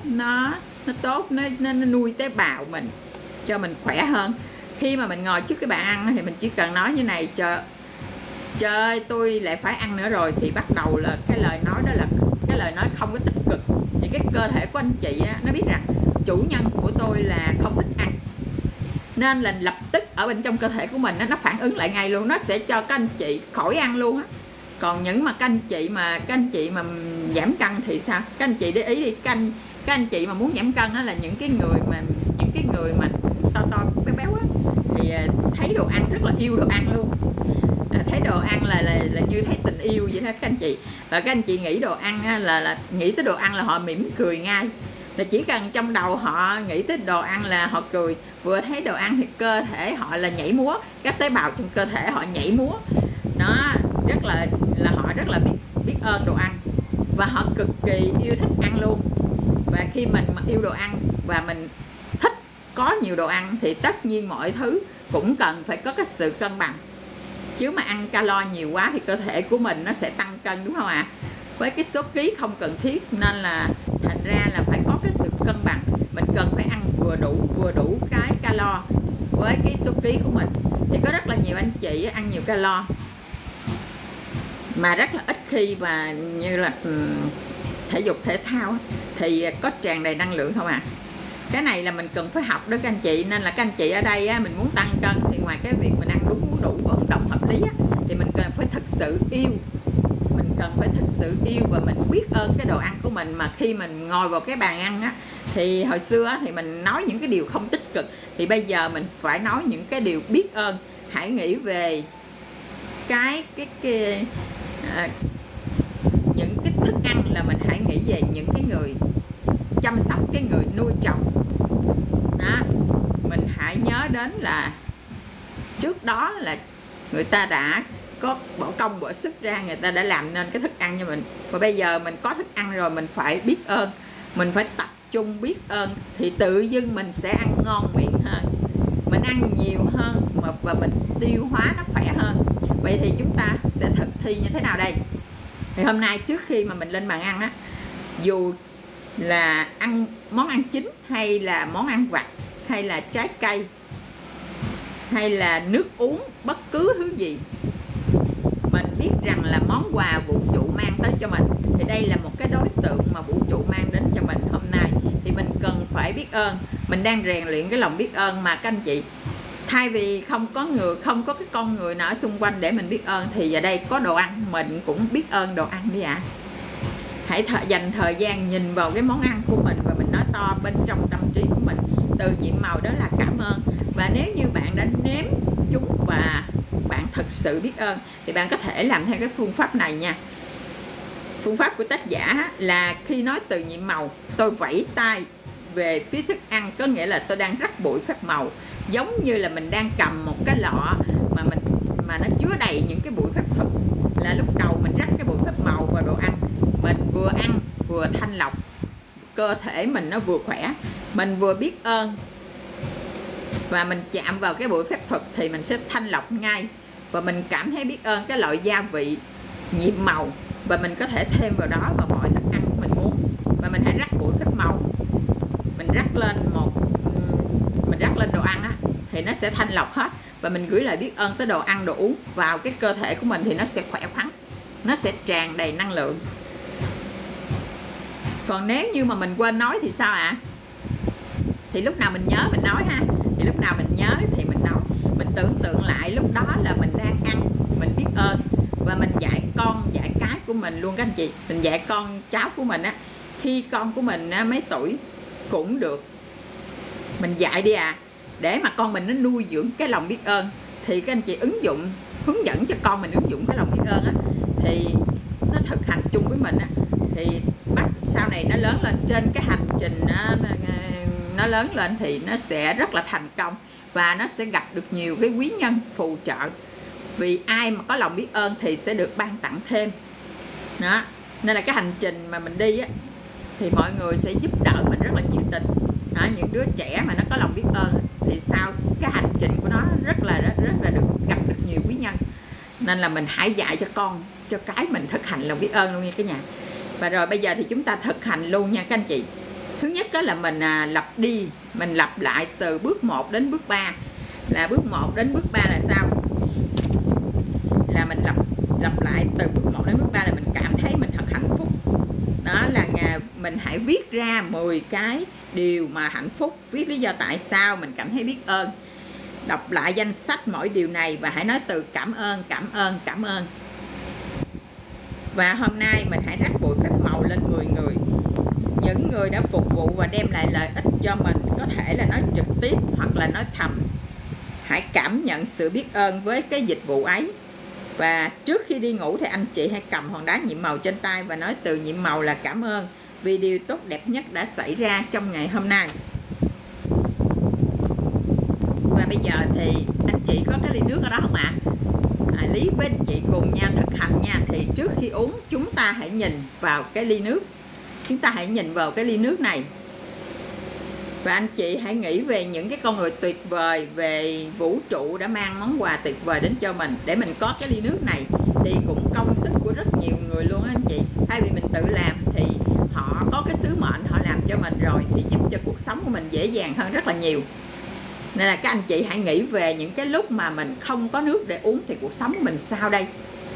tốt, nó nuôi tế bào mình cho mình khỏe hơn. Khi mà mình ngồi trước cái bàn ăn thì mình chỉ cần nói như này: trời ơi, tôi lại phải ăn nữa rồi, thì bắt đầu là cái lời nói đó là cái lời nói không có tích cực. Thì cái cơ thể của anh chị á, nó biết rằng chủ nhân của tôi là không thích ăn, nên là lập tức ở bên trong cơ thể của mình nó phản ứng lại ngay luôn, nó sẽ cho các anh chị khỏi ăn luôn á. Còn những mà các anh chị mà giảm cân thì sao? Các anh chị để ý đi, các anh chị mà muốn giảm cân đó là những cái người mà to béo á, thì thấy đồ ăn rất là yêu đồ ăn luôn. Thấy đồ ăn là như thấy tình yêu vậy đó các anh chị. Và các anh chị nghĩ đồ ăn là nghĩ tới đồ ăn là họ mỉm cười ngay. Là chỉ cần trong đầu họ nghĩ tới đồ ăn là họ cười. Vừa thấy đồ ăn thì cơ thể họ là nhảy múa, các tế bào trong cơ thể họ nhảy múa. Nó họ rất là biết ơn đồ ăn, và họ cực kỳ yêu thích ăn luôn. Và khi mình mà yêu đồ ăn và mình thích có nhiều đồ ăn thì tất nhiên mọi thứ cũng cần phải có cái sự cân bằng. Chứ mà ăn calo nhiều quá thì cơ thể của mình nó sẽ tăng cân, đúng không ạ? Với cái số ký không cần thiết, nên là thành ra là phải có cái sự cân bằng. Mình cần phải ăn vừa đủ cái calo với cái số ký của mình. Thì có rất là nhiều anh chị ăn nhiều calo mà rất là ít khi mà như là thể dục thể thao thì có tràn đầy năng lượng không ạ? Cái này là mình cần phải học đó các anh chị. Nên là các anh chị ở đây á, mình muốn tăng cân thì ngoài cái việc mình ăn đúng đủ vận động hợp lý á, thì mình cần phải thực sự yêu. Mình cần phải thực sự yêu và mình biết ơn cái đồ ăn của mình. Mà khi mình ngồi vào cái bàn ăn á, thì hồi xưa á, thì mình nói những cái điều không tích cực, thì bây giờ mình phải nói những cái điều biết ơn. Hãy nghĩ về những cái thức ăn, là mình hãy nghĩ về những cái người chăm sóc, cái người nuôi trồng đó. Mình hãy nhớ đến là trước đó là người ta đã có bỏ công bỏ sức ra, người ta đã làm nên cái thức ăn cho mình. Và bây giờ mình có thức ăn rồi, mình phải biết ơn, mình phải tập trung biết ơn, thì tự dưng mình sẽ ăn ngon miệng hơn, mình ăn nhiều hơn và mình tiêu hóa nó khỏe hơn. Vậy thì chúng ta sẽ thực thi như thế nào đây? Thì hôm nay trước khi mà mình lên bàn ăn á, dù là ăn món ăn chính hay là món ăn vặt hay là trái cây hay là nước uống, bất cứ thứ gì, mình biết rằng là món quà vũ trụ mang tới cho mình, thì đây là một cái đối tượng mà vũ trụ mang đến cho mình hôm nay, thì mình cần phải biết ơn. Mình đang rèn luyện cái lòng biết ơn mà các anh chị. Thay vì không có cái con người nào ở xung quanh để mình biết ơn, thì giờ đây có đồ ăn, mình cũng biết ơn đồ ăn đi ạ. Hãy dành thời gian nhìn vào cái món ăn của mình và mình nói to bên trong tâm trí của mình, từ nhiệm màu đó là cảm ơn. Và nếu như bạn đã nếm chúng sự biết ơn thì bạn có thể làm theo cái phương pháp này nha. Phương pháp của tác giả là khi nói từ nhiệm màu, tôi vẫy tay về phía thức ăn, có nghĩa là tôi đang rắc bụi phép màu, giống như là mình đang cầm một cái lọ mà nó chứa đầy những cái bụi phép thực. Là lúc đầu mình rắc cái bụi phép màu vào đồ ăn, mình vừa ăn vừa thanh lọc, cơ thể mình nó vừa khỏe, mình vừa biết ơn, và mình chạm vào cái bụi phép thực thì mình sẽ thanh lọc ngay, và mình cảm thấy biết ơn cái loại gia vị nhiệm màu, và mình có thể thêm vào đó vào mọi thức ăn của mình muốn. Và mình hãy rắc bụi phép màu, mình rắc lên đồ ăn á, thì nó sẽ thanh lọc hết, và mình gửi lại biết ơn tới đồ ăn đồ uống vào cái cơ thể của mình, thì nó sẽ khỏe khoắn, nó sẽ tràn đầy năng lượng. Còn nếu như mà mình quên nói thì sao ạ? Thì lúc nào mình nhớ mình nói ha, thì lúc nào mình nhớ thì mình nói. Mình tưởng tượng lại lúc đó là mình đang ăn, mình biết ơn, và mình dạy con dạy cái của mình luôn các anh chị. Mình dạy con cháu của mình á, khi con của mình mấy tuổi cũng được, mình dạy đi để mà con mình nó nuôi dưỡng cái lòng biết ơn. Thì các anh chị hướng dẫn cho con mình ứng dụng cái lòng biết ơn á, thì nó thực hành chung với mình á, thì sau này nó lớn lên, trên cái hành trình nó lớn lên thì nó sẽ rất là thành công, và nó sẽ gặp được nhiều cái quý nhân phù trợ. Vì ai mà có lòng biết ơn thì sẽ được ban tặng thêm đó. Nên là cái hành trình mà mình đi á, thì mọi người sẽ giúp đỡ mình rất là nhiệt tình đó. Những đứa trẻ mà nó có lòng biết ơn thì sau cái hành trình của nó rất là được gặp được nhiều quý nhân. Nên là mình hãy dạy cho con, cho cái mình thực hành lòng biết ơn luôn nha cả nhà. Và rồi bây giờ thì chúng ta thực hành luôn nha các anh chị. Thứ nhất đó là mình lặp lại từ bước 1 đến bước 3. Là bước 1 đến bước 3 là sao? Là mình lặp lại từ bước 1 đến bước 3 là mình cảm thấy mình thật hạnh phúc. Đó là mình hãy viết ra 10 cái điều mà hạnh phúc, viết lý do tại sao mình cảm thấy biết ơn. Đọc lại danh sách mỗi điều này và hãy nói từ cảm ơn, cảm ơn, cảm ơn. Và hôm nay mình hãy rắc bụi phép màu lên 10 người. Những người đã phục vụ và đem lại lợi ích cho mình, có thể là nói trực tiếp hoặc là nói thầm. Hãy cảm nhận sự biết ơn với cái dịch vụ ấy. Và trước khi đi ngủ thì anh chị hãy cầm hòn đá nhiệm màu trên tay và nói từ nhiệm màu là cảm ơn vì điều tốt đẹp nhất đã xảy ra trong ngày hôm nay. Và bây giờ thì anh chị có cái ly nước ở đó không ạ? Lý với anh chị cùng nhau thực hành nha. Thì trước khi uống chúng ta hãy nhìn vào cái ly nước. Chúng ta hãy nhìn vào cái ly nước này. Và anh chị hãy nghĩ về những cái con người tuyệt vời, về vũ trụ đã mang món quà tuyệt vời đến cho mình. Để mình có cái ly nước này thì cũng công sức của rất nhiều người luôn á anh chị. Thay vì mình tự làm thì họ có cái sứ mệnh họ làm cho mình rồi, thì giúp cho cuộc sống của mình dễ dàng hơn rất là nhiều. Nên là các anh chị hãy nghĩ về những cái lúc mà mình không có nước để uống thì cuộc sống của mình sao đây.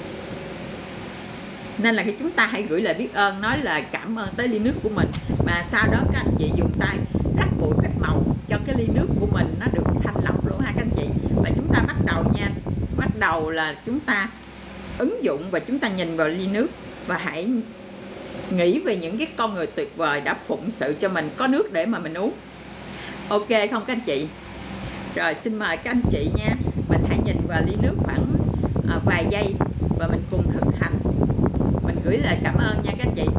Nên là khi chúng ta hãy gửi lời biết ơn, nói lời cảm ơn tới ly nước của mình. Và sau đó các anh chị dùng tay rắc bụi phép màu cho cái ly nước của mình nó được thanh lọc luôn ha các anh chị. Và chúng ta bắt đầu nha. Bắt đầu là chúng ta ứng dụng và chúng ta nhìn vào ly nước. Và hãy nghĩ về những cái con người tuyệt vời đã phụng sự cho mình có nước để mà mình uống. Ok không các anh chị? Rồi xin mời các anh chị nha. Mình hãy nhìn vào ly nước khoảng vài giây và mình cùng thực hành. Mình gửi lời cảm ơn nha các anh chị.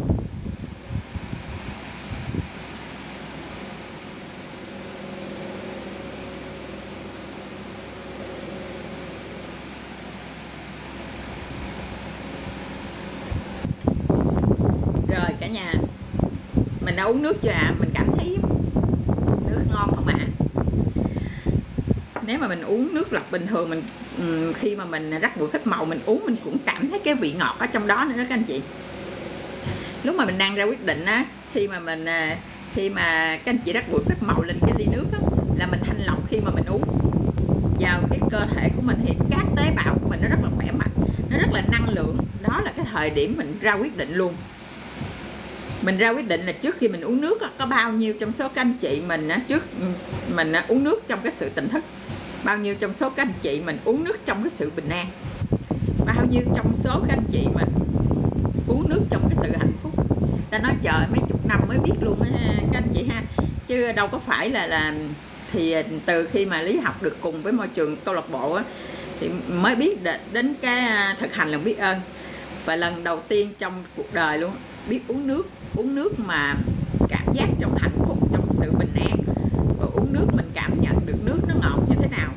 Rồi cả nhà, mình đã uống nước chưa ạ? Mình cảm thấy nước ngon không ạ? Nếu mà mình uống nước lọc bình thường, khi mà mình rắc bụi phép màu mình uống, mình cũng cảm thấy cái vị ngọt ở trong đó nữa đó các anh chị. Lúc mà mình đang ra quyết định á, khi mà các anh chị rắc bụi phép màu lên cái ly nước á, là mình thanh lọc khi mà mình uống vào cái cơ thể của mình, thì các tế bào của mình nó rất là khỏe mạnh, nó rất là năng lượng. Đó là cái thời điểm mình ra quyết định luôn. Mình ra quyết định là trước khi mình uống nước á, có bao nhiêu trong số các anh chị mình á, trước mình uống nước trong cái sự tỉnh thức, bao nhiêu trong số các anh chị mình uống nước trong cái sự bình an, bao nhiêu trong số các anh chị mình uống nước trong cái sự hạnh phúc. Ta nói trời mấy chục năm mới biết luôn á các anh chị ha, chứ đâu có phải là thì từ khi mà Lý học được cùng với môi trường câu lạc bộ á, thì mới biết đến cái thực hành lòng biết ơn. Và lần đầu tiên trong cuộc đời luôn biết uống nước mà cảm giác trong hạnh phúc, trong sự bình an. Và uống nước mình cảm nhận được nước nó ngọt như thế nào.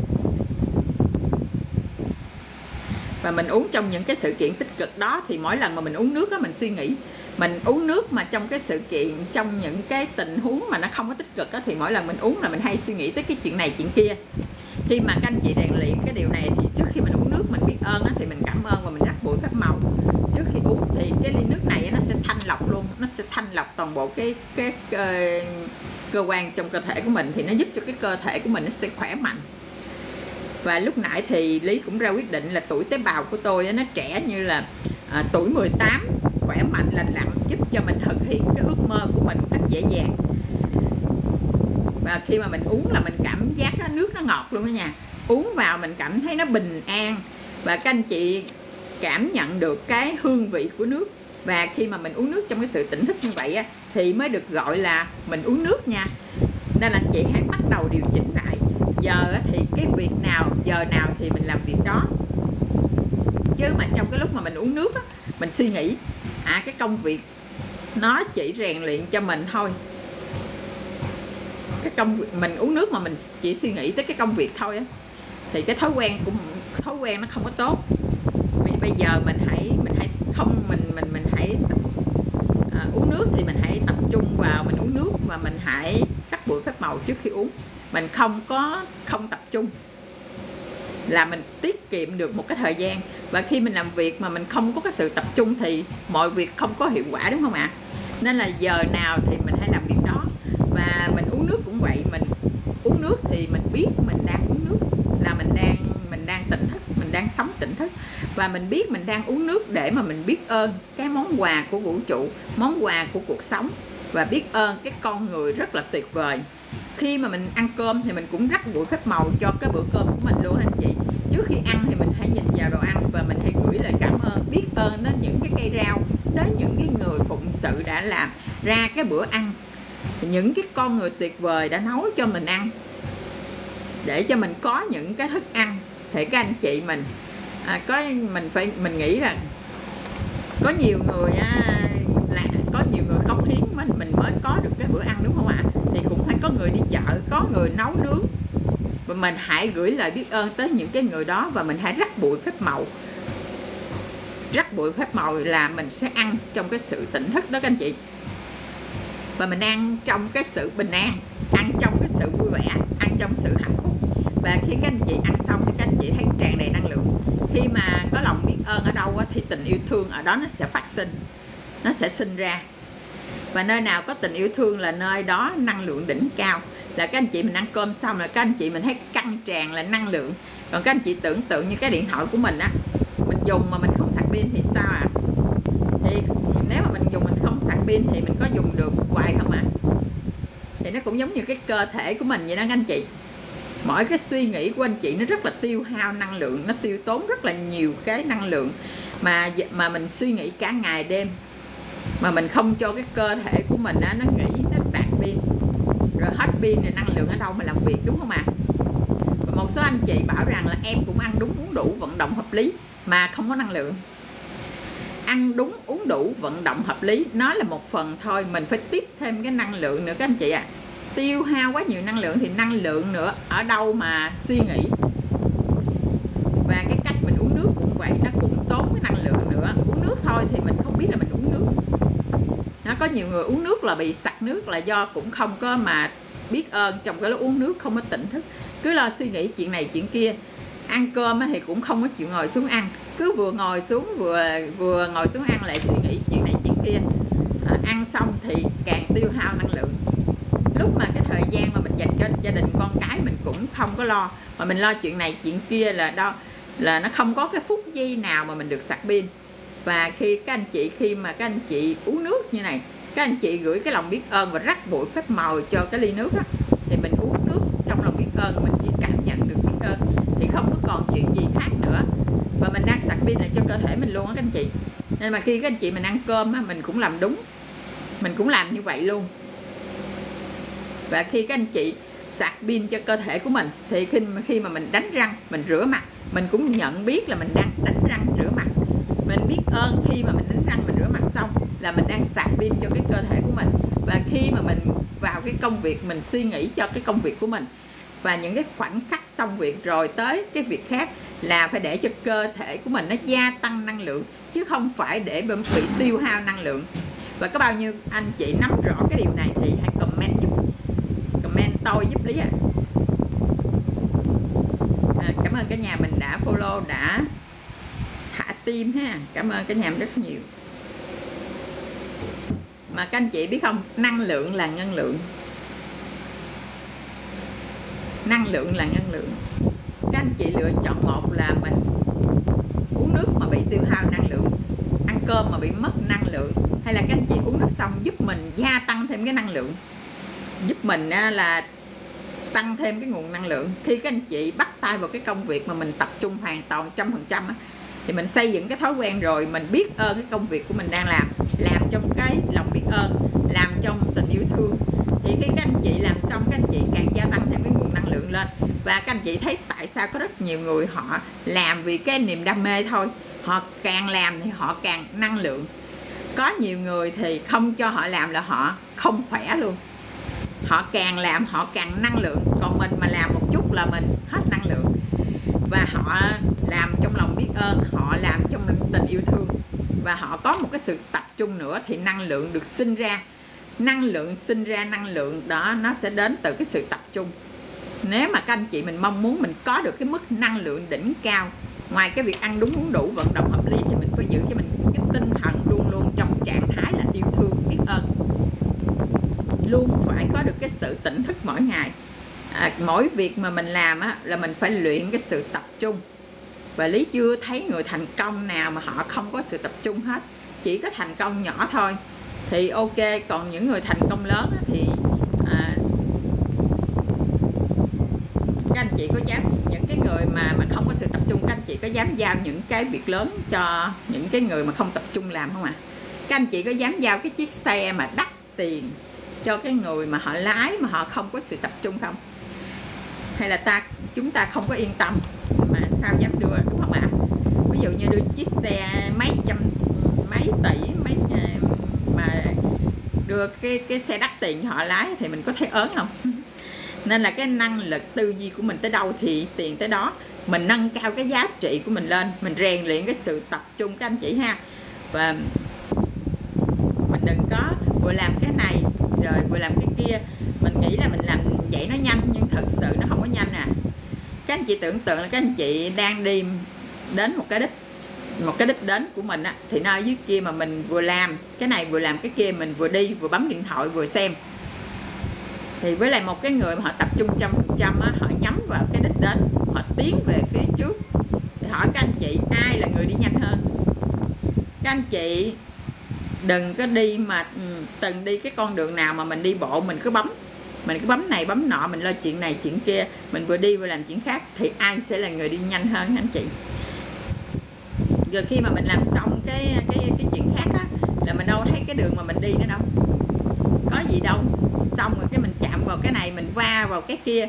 Và mình uống trong những cái sự kiện tích cực đó, thì mỗi lần mà mình uống nước đó mình suy nghĩ. Mình uống nước mà trong cái sự kiện, trong những cái tình huống mà nó không có tích cực đó, thì mỗi lần mình uống là mình hay suy nghĩ tới cái chuyện này chuyện kia. Khi mà các anh chị rèn luyện cái điều này thì trước khi mình uống nước mình biết ơn á, thì mình cảm ơn và mình rắc bụi phép màu. Trước khi uống thì cái ly nước này nó sẽ thanh lọc luôn, nó sẽ thanh lọc toàn bộ cái cơ quan trong cơ thể của mình, thì nó giúp cho cái cơ thể của mình nó sẽ khỏe mạnh. Và lúc nãy thì Lý cũng ra quyết định là tuổi tế bào của tôi nó trẻ như là tuổi 18, khỏe mạnh lành lặn, giúp cho mình thực hiện cái ước mơ của mình một cách dễ dàng. Và khi mà mình uống là mình cảm giác nước nó ngọt luôn đó nha. Uống vào mình cảm thấy nó bình an. Và các anh chị cảm nhận được cái hương vị của nước. Và khi mà mình uống nước trong cái sự tỉnh thức như vậy á, thì mới được gọi là mình uống nước nha. Nên là chị hãy bắt đầu điều chỉnh lại. Giờ thì cái việc nào, giờ nào thì mình làm việc đó. Chứ mà trong cái lúc mà mình uống nước á, mình suy nghĩ cái công việc nó chỉ rèn luyện cho mình thôi. Cái công việc mình uống nước mà mình chỉ suy nghĩ tới cái công việc thôi á, thì cái thói quen nó không có tốt. Vì bây giờ mình hãy uống nước thì mình hãy tập trung vào mình uống nước, và mình hãy rắc bụi phép màu trước khi uống. Mình không tập trung là mình tiết kiệm được một cái thời gian. Và khi mình làm việc mà mình không có cái sự tập trung thì mọi việc không có hiệu quả, đúng không ạ? Nên là giờ nào thì mình hãy làm việc đó. Và mình uống nước cũng vậy, mình uống nước thì mình biết mình đang uống nước là mình đang tỉnh thức, mình đang sống tỉnh thức. Và mình biết mình đang uống nước để mà mình biết ơn cái món quà của vũ trụ, món quà của cuộc sống, và biết ơn cái con người rất là tuyệt vời. Khi mà mình ăn cơm thì mình cũng rắc bụi phép màu cho cái bữa cơm của mình luôn anh chị. Trước khi ăn thì mình hãy nhìn vào đồ ăn và mình hãy gửi lời cảm ơn, biết ơn đến những cái cây rau, đến những cái người phụng sự đã làm ra cái bữa ăn, những cái con người tuyệt vời đã nấu cho mình ăn, để cho mình có những cái thức ăn. Thì các anh chị mình mình nghĩ rằng có nhiều người có nhiều người cống hiến mình mới có được cái bữa ăn, đúng không ạ? Thì cũng phải có người đi chợ, có người nấu nướng, và mình hãy gửi lời biết ơn tới những cái người đó. Và mình hãy rắc bụi phép màu. Rắc bụi phép màu là mình sẽ ăn trong cái sự tỉnh thức đó các anh chị. Và mình ăn trong cái sự bình an, ăn trong cái sự vui vẻ, ăn trong sự hạnh phúc. Và khi các anh chị ăn xong thì các anh chị thấy tràn đầy năng lượng. Khi mà có lòng biết ơn ở đâu thì tình yêu thương ở đó nó sẽ phát sinh, nó sẽ sinh ra. Và nơi nào có tình yêu thương là nơi đó năng lượng đỉnh cao. Là các anh chị mình ăn cơm xong là các anh chị mình thấy căng tràn là năng lượng. Còn các anh chị tưởng tượng như cái điện thoại của mình á, mình dùng mà mình không sạc pin thì sao ạ? Thì nếu mà mình dùng mình không sạc pin thì mình có dùng được hoài không ạ? Thì nó cũng giống như cái cơ thể của mình vậy đó các anh chị. Mỗi cái suy nghĩ của anh chị nó rất là tiêu hao năng lượng, nó tiêu tốn rất là nhiều cái năng lượng mà mình suy nghĩ cả ngày đêm, mà mình không cho cái cơ thể của mình nó nghĩ, nó sạc pin, rồi hết pin rồi năng lượng ở đâu mà làm việc, đúng không ạ? Và một số anh chị bảo rằng là em cũng ăn đúng uống đủ vận động hợp lý mà không có năng lượng. Ăn đúng uống đủ vận động hợp lý nó là một phần thôi, mình phải tiếp thêm cái năng lượng nữa các anh chị ạ. Tiêu hao quá nhiều năng lượng thì năng lượng nữa ở đâu mà suy nghĩ. Và cái cách mình uống nước cũng vậy, nó cũng tốn cái năng lượng nữa. Uống nước thôi thì mình không biết là mình uống nước. Nó có nhiều người uống nước là bị sặc nước là do cũng không có mà biết ơn trong cái lúc uống nước, không có tỉnh thức, cứ lo suy nghĩ chuyện này chuyện kia. Ăn cơm thì cũng không có chịu ngồi xuống ăn, cứ vừa ngồi xuống vừa ngồi xuống ăn lại suy nghĩ chuyện này chuyện kia. Ăn xong thì càng tiêu hao năng lượng. Lúc mà cái thời gian mà mình dành cho gia đình con cái mình cũng không có lo, mà mình lo chuyện này chuyện kia là nó không có cái phút giây nào mà mình được sạc pin. Và khi mà các anh chị uống nước như này, các anh chị gửi cái lòng biết ơn và rắc bụi phép màu cho cái ly nước đó, thì mình uống nước trong lòng biết ơn, mình chỉ cảm nhận được biết ơn thì không có còn chuyện gì khác nữa. Và mình đang sạc pin lại cho cơ thể mình luôn á các anh chị. Nên mà khi các anh chị mình ăn cơm á, mình cũng làm đúng, mình cũng làm như vậy luôn. Và khi các anh chị sạc pin cho cơ thể của mình. Thì khi mà mình đánh răng, mình rửa mặt, mình cũng nhận biết là mình đang đánh răng rửa mặt. Mình biết ơn khi mà mình đánh răng, mình rửa mặt xong là mình đang sạc pin cho cái cơ thể của mình. Và khi mà mình vào cái công việc, mình suy nghĩ cho cái công việc của mình, và những cái khoảnh khắc xong việc rồi tới cái việc khác, là phải để cho cơ thể của mình nó gia tăng năng lượng, chứ không phải để bị tiêu hao năng lượng. Và có bao nhiêu anh chị nắm rõ cái điều này thì hãy comment tôi giúp Lý ạ. Cảm ơn cả nhà mình đã follow, đã thả tim ha. Cảm ơn cả nhà mình rất nhiều. Mà các anh chị biết không, năng lượng là năng lượng. Năng lượng là năng lượng. Các anh chị lựa chọn một là mình uống nước mà bị tiêu hao năng lượng, ăn cơm mà bị mất năng lượng, hay là các anh chị uống nước xong giúp mình gia tăng thêm cái năng lượng, giúp mình là tăng thêm cái nguồn năng lượng. Khi các anh chị bắt tay vào cái công việc mà mình tập trung hoàn toàn 100%, thì mình xây dựng cái thói quen rồi, mình biết ơn cái công việc của mình đang làm trong cái lòng biết ơn, làm trong tình yêu thương. Thì khi các anh chị làm xong, các anh chị càng gia tăng thêm cái nguồn năng lượng lên. Và các anh chị thấy tại sao có rất nhiều người họ làm vì cái niềm đam mê thôi, họ càng làm thì họ càng năng lượng. Có nhiều người thì không cho họ làm là họ không khỏe luôn, họ càng làm họ càng năng lượng. Còn mình mà làm một chút là mình hết năng lượng. Và họ làm trong lòng biết ơn, họ làm trong tình yêu thương, và họ có một cái sự tập trung nữa, thì năng lượng được sinh ra. Năng lượng sinh ra, năng lượng đó nó sẽ đến từ cái sự tập trung. Nếu mà các anh chị mình mong muốn mình có được cái mức năng lượng đỉnh cao, ngoài cái việc ăn đúng uống đủ, vận động hợp lý, thì mình phải giữ cho mình cái tinh thần luôn luôn trong trạng thái là yêu thương, biết ơn. Luôn phải có được cái sự tỉnh thức mỗi ngày. Mỗi việc mà mình làm là mình phải luyện cái sự tập trung. Và Lý chưa thấy người thành công nào mà họ không có sự tập trung hết. Chỉ có thành công nhỏ thôi thì ok. Còn những người thành công lớn thì các anh chị có dám, những cái người mà không có sự tập trung, các anh chị có dám giao những cái việc lớn cho những cái người mà không tập trung làm không ạ? Các anh chị có dám giao cái chiếc xe mà đắt tiền cho cái người mà họ lái mà họ không có sự tập trung không? Hay là chúng ta không có yên tâm mà sao dám đưa, đúng không ạ? Ví dụ như đưa chiếc xe mấy tỷ mà đưa cái xe đắt tiền cho họ lái thì mình có thấy ớn không? Nên là cái năng lực tư duy của mình tới đâu thì tiền tới đó. Mình nâng cao cái giá trị của mình lên, mình rèn luyện cái sự tập trung các anh chị ha. Và mình đừng có vừa làm cái này rồi vừa làm cái kia. Mình nghĩ là mình làm vậy nó nhanh, nhưng thật sự nó không có nhanh à. Các anh chị tưởng tượng là các anh chị đang đi đến một cái đích đến của mình thì nó ở dưới kia, mà mình vừa làm cái này vừa làm cái kia, mình vừa đi vừa bấm điện thoại vừa xem. Thì với lại một cái người mà họ tập trung 100%, họ nhắm vào cái đích đến, họ tiến về phía trước. Thì hỏi các anh chị ai là người đi nhanh hơn? Các anh chị đừng có đi mà từng đi cái con đường nào mà mình đi bộ mình cứ bấm này bấm nọ, mình lo chuyện này chuyện kia, mình vừa đi vừa làm chuyện khác, thì ai sẽ là người đi nhanh hơn anh chị? Rồi khi mà mình làm xong cái chuyện khác là mình đâu thấy cái đường mà mình đi nữa đâu, có gì đâu. Xong rồi cái mình chạm vào cái này, mình va vào cái kia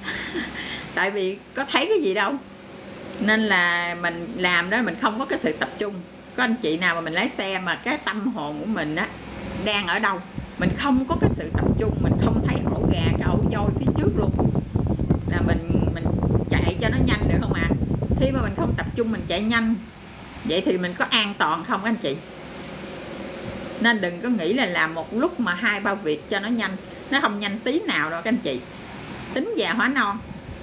tại vì có thấy cái gì đâu. Nên là mình làm đó mình không có cái sự tập trung. Có anh chị nào mà mình lái xe mà cái tâm hồn của mình đang ở đâu, mình không có cái sự tập trung, mình không thấy ổ gà cái ổ voi phía trước luôn, là mình chạy cho nó nhanh được không ạ? Khi mà mình không tập trung, mình chạy nhanh vậy thì mình có an toàn không anh chị? Nên đừng có nghĩ là làm một lúc mà 2-3 việc cho nó nhanh. Nó không nhanh tí nào đâu các anh chị. Tính già hóa non.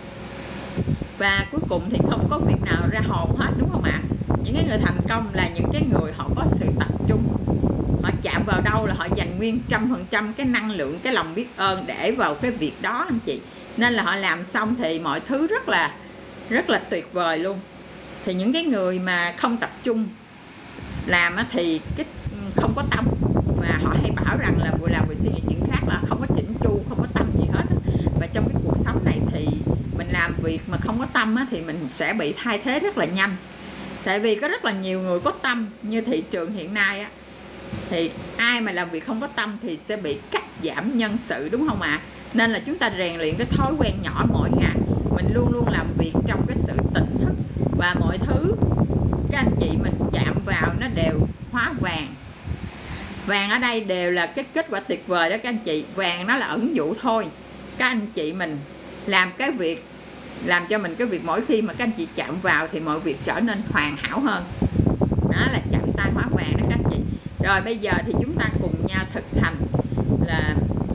Và cuối cùng thì không có việc nào ra hồn hết, đúng không ạ? Những cái người thành công là những cái người họ có sự tập trung. Họ chạm vào đâu là họ dành nguyên 100% cái năng lượng, cái lòng biết ơn để vào cái việc đó anh chị. Nên là họ làm xong thì mọi thứ rất là tuyệt vời luôn. Thì những cái người mà không tập trung làm thì không có tâm. Và họ hay bảo rằng là vừa làm vừa suy nghĩ chuyện khác, là không có chỉnh chu, không có tâm gì hết. Và trong cái cuộc sống này thì mình làm việc mà không có tâm thì mình sẽ bị thay thế rất là nhanh. Tại vì có rất là nhiều người có tâm, như thị trường hiện nay thì ai mà làm việc không có tâm thì sẽ bị cắt giảm nhân sự, đúng không ạ? Nên là chúng ta rèn luyện cái thói quen nhỏ mỗi ngày. Mình luôn luôn làm việc trong cái sự tỉnh thức, và mọi thứ các anh chị mình chạm vào nó đều hóa vàng. Vàng ở đây đều là cái kết quả tuyệt vời đó các anh chị. Vàng nó là ẩn dụ thôi. Các anh chị mình làm cái việc, làm cho mình cái việc mỗi khi mà các anh chị chạm vào thì mọi việc trở nên hoàn hảo hơn. Đó là chạm tay hóa vàng đó các anh chị. Rồi bây giờ thì chúng ta cùng nhau thực hành là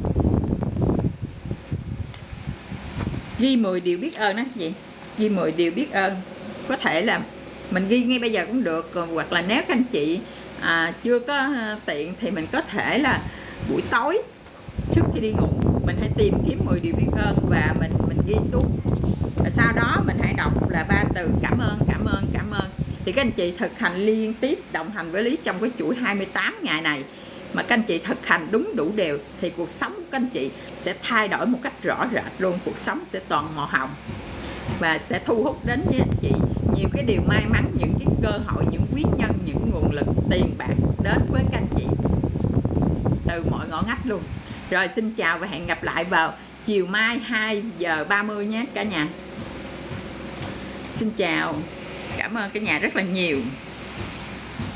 ghi 10 điều biết ơn đó chị. Ghi 10 điều biết ơn. Có thể là mình ghi ngay bây giờ cũng được, hoặc là nếu các anh chị chưa có tiện thì mình có thể là buổi tối trước khi đi ngủ mình hãy tìm kiếm 10 điều biết ơn và mình ghi xuống. Và sau đó mình hãy đọc là 3 từ cảm ơn, cảm ơn, cảm ơn. Thì các anh chị thực hành liên tiếp, đồng hành với Lý trong cái chuỗi 28 ngày này, mà các anh chị thực hành đúng đủ đều thì cuộc sống của các anh chị sẽ thay đổi một cách rõ rệt luôn. Cuộc sống sẽ toàn màu hồng và sẽ thu hút đến với anh chị nhiều cái điều may mắn, những cái cơ hội, những quý nhân, những nguồn lực tiền bạc đến với các anh chị từ mọi ngõ ngách luôn. Rồi xin chào và hẹn gặp lại vào chiều mai 2:30 nhé cả nhà. Xin chào, cảm ơn cả nhà rất là nhiều.